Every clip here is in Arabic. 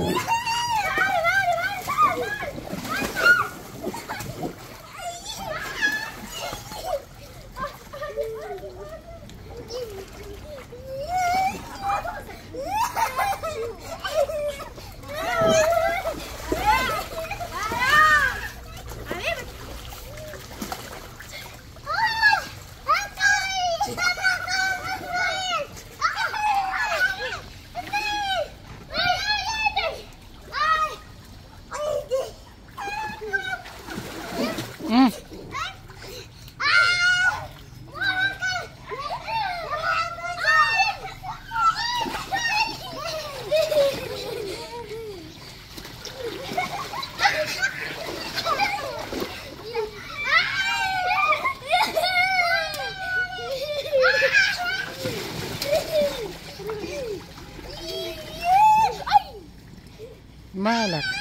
مالك؟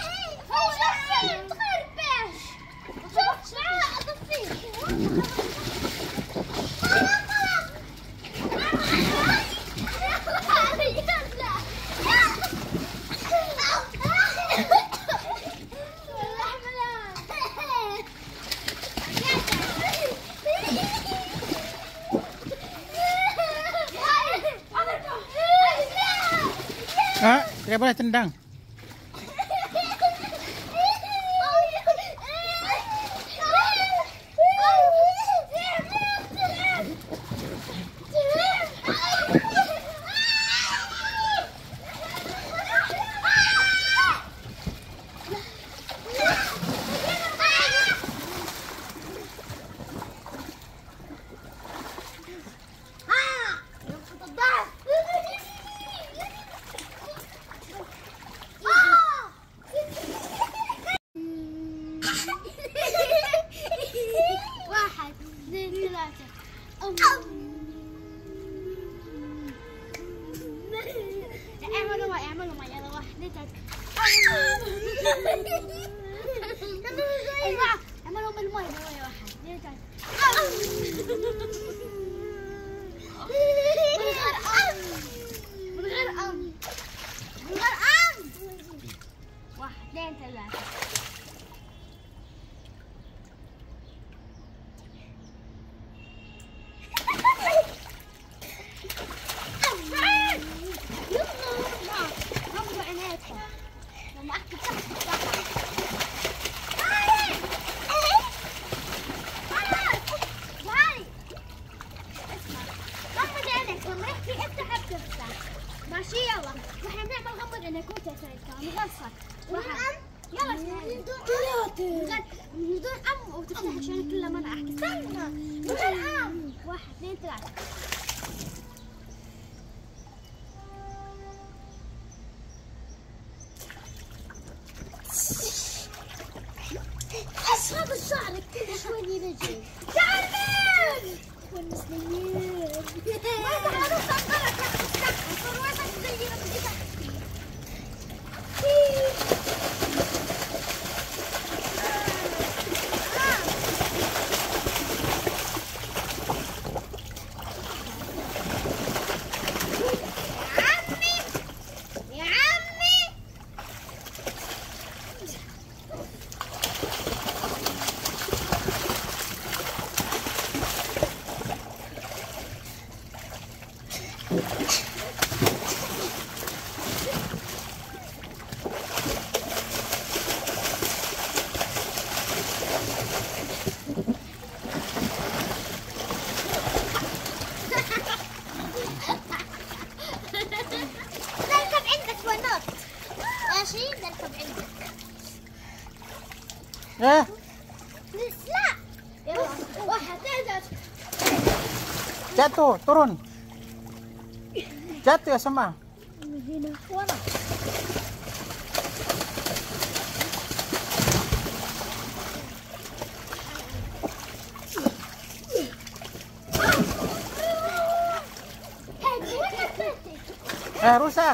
Tidak boleh tendang. اعملوا معي يلا 1 2 3 اعملوا بالمي بالمي 1 2 3 من غير ام 1 2 3 ماشي يلا واحنا بنعمل غمض عينك وانت تسوي مغصب واحد يلا من دون ام وتفتح عشان كل ما انا احكي استنى من غير ام 1 2 3 اسحب شعرك كل شوي بيجي تعال والمسلمين لا يلا 1 2 3 jatuh turun jatuh ya semua هنا ورا rusak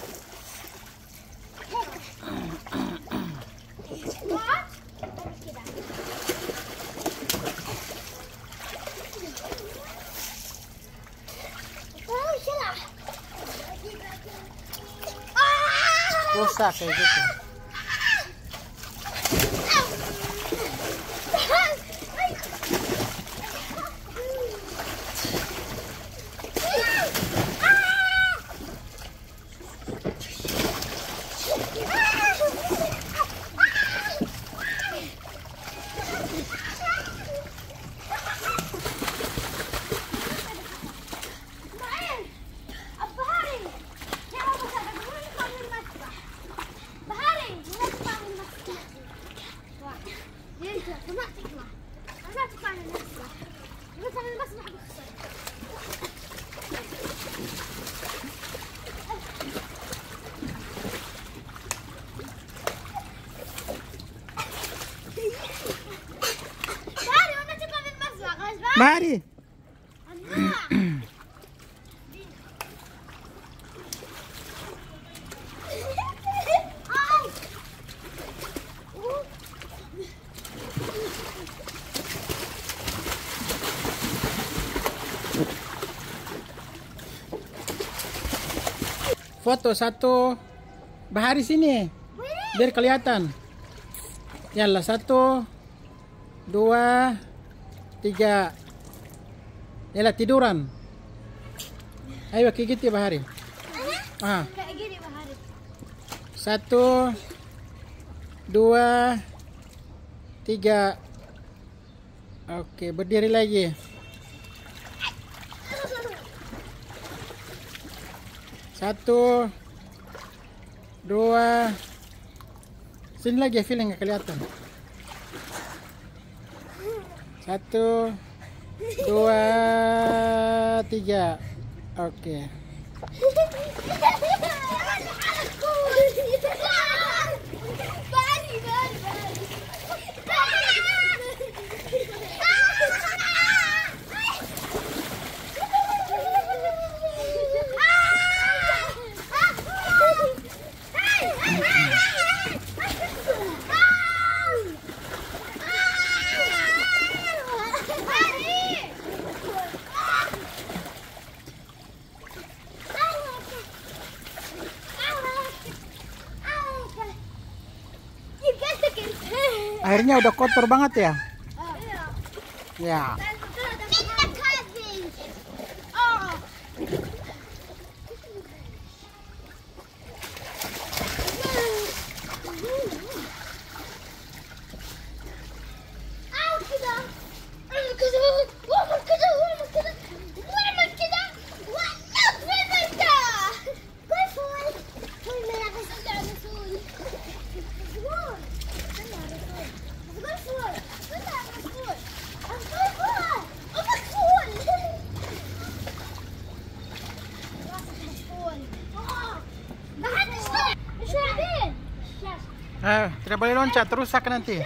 Bisa kayak gitu. Mari. Foto satu. Bahari sini. Biar kelihatan. Yalla 1, 2, 3. Yalla tiduran. Ayo kayak gitu ya Bahari. Kayak gini Bahari. 1, 2, 3. Oke, berdiri lagi. 1, 2. Sini lagi, feeling nggak kelihatan. 1, 2, 3. Oke. Airnya udah kotor banget ya? Ya. Tidak boleh loncat, rusak nanti.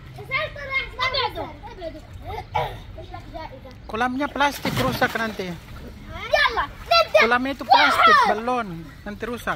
Kolamnya plastik, rusak nanti. Kolamnya itu plastik, balon, nanti rusak.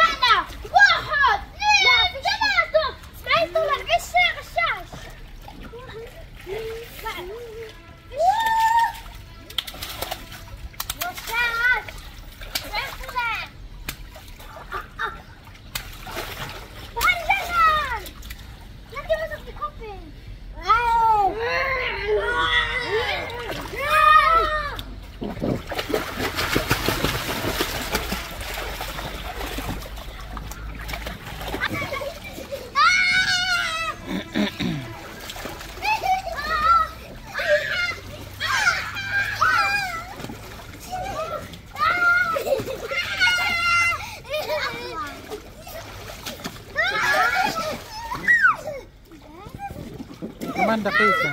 Manda kita.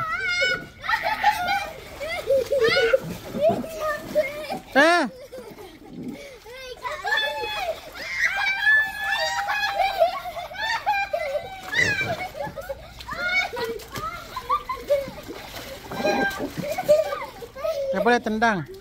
Ya boleh tendang.